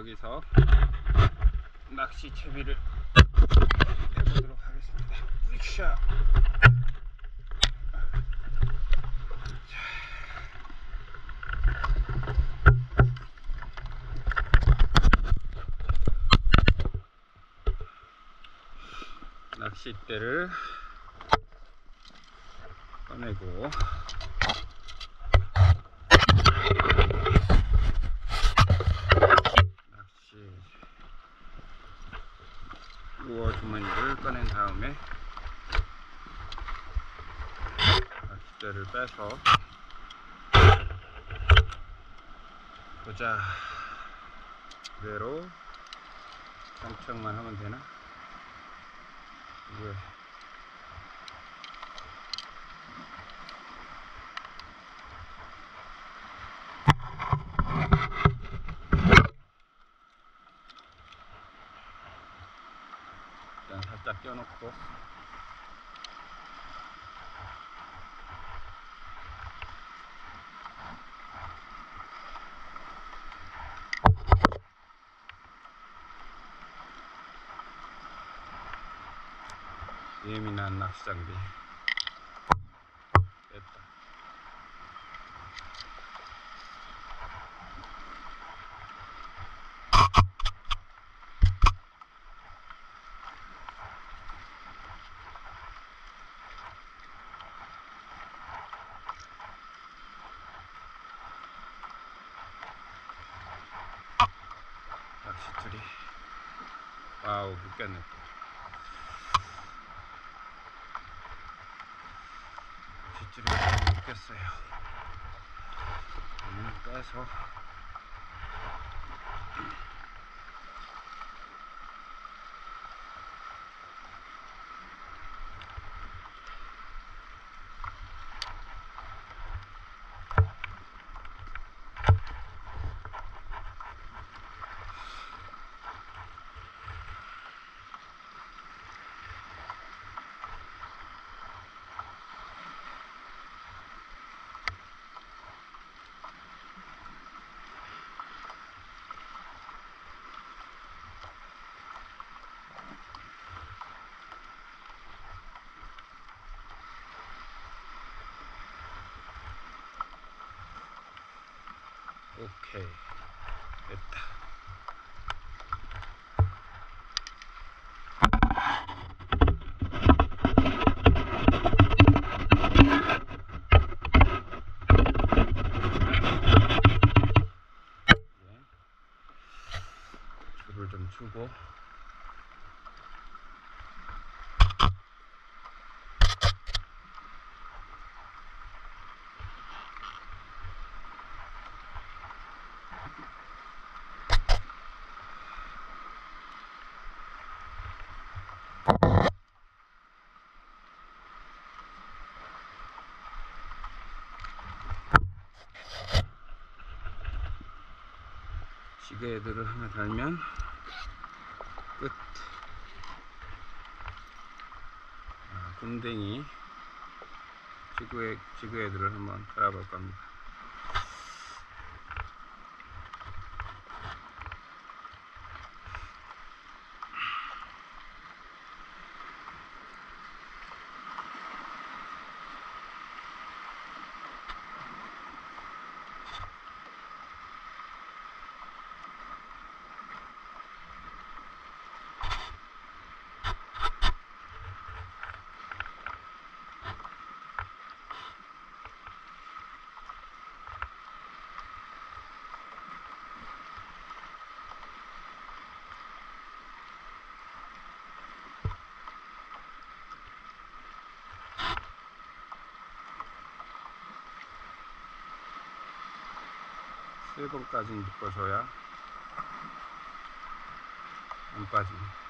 여기서 낚시 채비를 해보도록 하겠습니다. 으쌰. 낚싯대를 꺼내고 낚시 루어 주머니를 꺼낸 다음에 낚싯대를 빼서 보자. 그대로 장착만 하면 되나? 이게 일단 살짝 껴놓고 예민한 낚시 장비 됐다. 낚시줄이 와우 묶였네. 낚시줄이 묶였어요. 빼서 오케이 됐다. 줄을 좀 주고 지게들을 하나 달면 끝. 곰댕이 지그헤드를 한번 달아볼 겁니다. 세 번까지 묶어줘야 안 빠집니다.